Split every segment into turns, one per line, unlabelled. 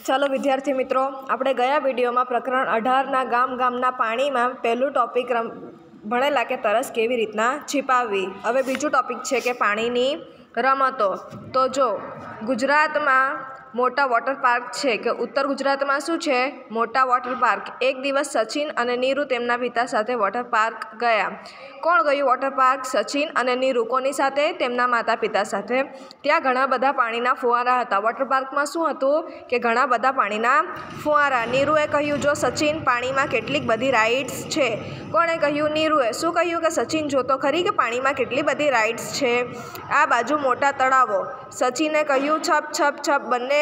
ચાલો વિદ્યાર્થી મિત્રો, આપણે ગયા વિડીયોમાં પ્રકરણ 18ના ગામના પાણીમાં પહેલું ટોપિક ભણેલા કે તરસ કેવી રીતના છીપાવવી. હવે બીજું ટોપિક છે કે પાણીની રમતો. તો જો ગુજરાતમાં મોટા વોટર પાર્ક છે કે ઉત્તર ગુજરાતમાં શું છે? મોટા વોટર પાર્ક. એક દિવસ સચિન અને નીરુ તેમના પિતા સાથે વોટર પાર્ક ગયા. કોણ ગયું વોટર પાર્ક? સચિન અને નીરુ. કોની સાથે? તેમના માતા પિતા સાથે. ત્યાં ઘણા બધા પાણીના ફુવારા હતા. વોટર પાર્કમાં શું હતું કે ઘણા બધા પાણીના ફુવારા. નીરુએ કહ્યું, જો સચિન, પાણીમાં કેટલીક બધી રાઇડ્સ છે. કોણે કહ્યું? નીરુએ. શું કહ્યું? કે સચિન જોતો ખરી કે પાણીમાં કેટલી બધી રાઇડ્સ છે. આ બાજુ મોટા તળાવો. સચિને કહ્યું, છપ છપ છપ. બંને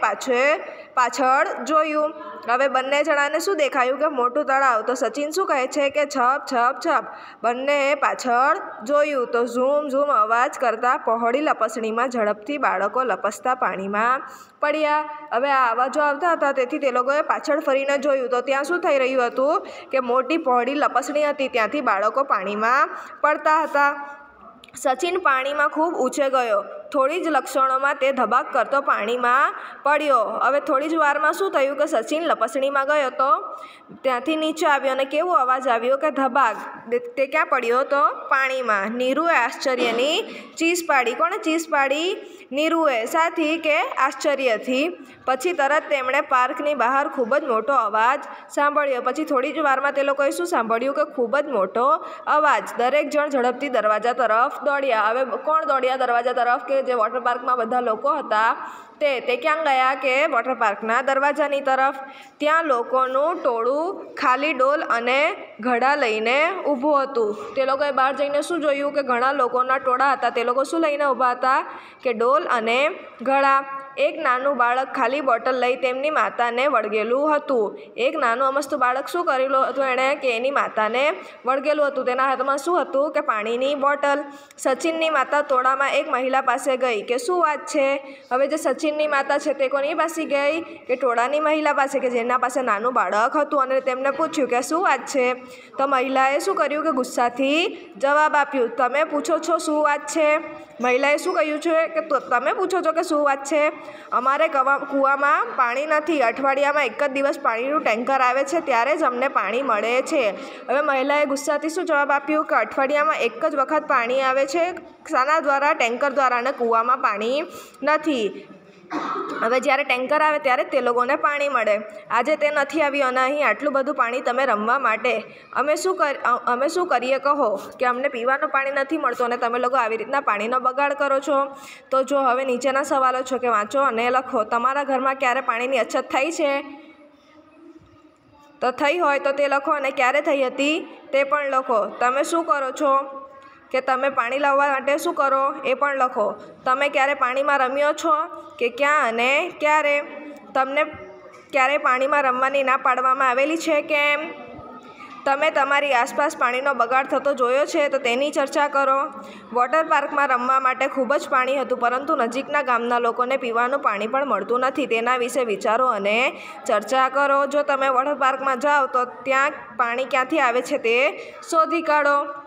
પાછળ જોયું. હવે બંને જણાને શું દેખાયું કે મોટું તળાવ. તો સચિન શું કહે છે કે છપ છપ છપ. બંને પાછળ જોયું તો ઝૂમ ઝૂમ અવાજ કરતા પહોળી લપસણીમાં ઝડપથી બાળકો લપસતા પાણીમાં પડ્યા. હવે આ અવાજો આવતા હતા, તેથી તે લોકોએ પાછળ ફરીને જોયું તો ત્યાં શું થઈ રહ્યું હતું કે મોટી પહોળી લપસણી હતી, ત્યાંથી બાળકો પાણીમાં પડતા હતા. સચિન પાણીમાં ખૂબ ઊંચે ગયો. થોડી જ ક્ષણોમાં તે ધબાક કરતો પાણીમાં પડ્યો. હવે થોડી જ વારમાં શું થયું કે સચિન લપસણીમાં ગયો તો ત્યાંથી નીચે આવ્યો અને કેવો અવાજ આવ્યો કે ધબાક. તે ક્યાં પડ્યો? તો પાણીમાં. નીરુએ આશ્ચર્યની ચીસ પાડી. કોણે ચીસ પાડી? નીરુએ. સાથી કે આશ્ચર્યથી. પછી તરત તેમણે પાર્કની બહાર ખૂબ જ મોટો અવાજ સાંભળ્યો. પછી થોડી જ વારમાં તે લોકોએ શું સાંભળ્યું કે ખૂબ જ મોટો અવાજ. દરેક જણ ઝડપથી દરવાજા તરફ દોડ્યા. હવે કોણ દોડ્યા દરવાજા તરફ? કે જે વોટર પાર્કમાં બધા લોકો હતા તે ક્યાં ગયા કે વોટર પાર્કના દરવાજાની તરફ. ત્યાં લોકોનું ટોળું ખાલી ડોલ અને ઘડા લઈને ઊભું હતું. તે લોકોએ બહાર જઈને શું જોયું કે ઘણા લોકોના ટોળા હતા. તે લોકો શું લઈને ઊભા હતા કે ડોલ અને ઘડા. એક નાનું બાળક ખાલી બોટલ લઈ તેમની માતાને વળગેલું હતું. એક નાનું અમસ્તું બાળક શું કરેલું હતું એણે કે એની માતાને વળગેલું હતું. તેના હાથમાં શું હતું કે પાણીની બોટલ. સચિનની માતા ટોળામાં એક મહિલા પાસે ગઈ કે શું વાત છે? હવે જે સચિનની માતા છે તે કોની પાસે ગઈ કે ટોળાની મહિલા પાસે, કે જેના પાસે નાનું બાળક હતું, અને તેમને પૂછ્યું કે શું વાત છે? તો મહિલાએ શું કર્યું કે ગુસ્સાથી જવાબ આપ્યું, તમે પૂછો છો શું વાત છે? મહિલાએ શું કહ્યું છે કે તમે પૂછો છો કે શું વાત છે? અમારે કૂવામાં પાણી નથી. અઠવાડિયામાં એક જ દિવસ પાણીનું ટેન્કર આવે છે, ત્યારે જ અમને પાણી મળે છે. હવે મહિલાએ ગુસ્સાથી શું જવાબ આપ્યું કે અઠવાડિયામાં એક જ વખત પાણી આવે છે. શાના દ્વારા? ટેન્કર દ્વારા. અને કૂવામાં પાણી નથી. હવે જ્યારે ટેન્કર આવે ત્યારે જ તે લોકોને પાણી મળે. આજે તે નથી આવ્યું અને અહીં આટલું બધું પાણી તમે રમવા માટે અમે શું કરીએ કહો? કે અમને પીવાનું પાણી નથી મળતું અને તમે લોકો આવી રીતના પાણીનો બગાડ કરો છો. તો જો હવે નીચેના સવાલો છો કે વાંચો અને લખો. તમારા ઘરમાં ક્યારે પાણીની અછત થઈ છે? તો થઈ હોય તો તે લખો, અને ક્યારે થઈ હતી તે પણ લખો. તમે શું કરો છો કે તમે પાણી લાવવા માટે શું કરો એ પણ લખો. તમે ક્યારે પાણીમાં રમ્યો છો કે ક્યાં અને ક્યારે? તમને ક્યારે પાણીમાં રમવાની ના પાડવામાં આવેલી છે કેમ? તમે તમારી આસપાસ પાણીનો બગાડ થતો જોયો છે તો તેની ચર્ચા કરો. વોટર પાર્કમાં રમવા માટે ખૂબ જ પાણી હતું, પરંતુ નજીકના ગામના લોકોને પીવાનું પાણી પણ મળતું નથી. તેના વિશે વિચારો અને ચર્ચા કરો. જો તમે વોટર પાર્કમાં જાઓ તો ત્યાં પાણી ક્યાંથી આવે છે તે શોધી કાઢો.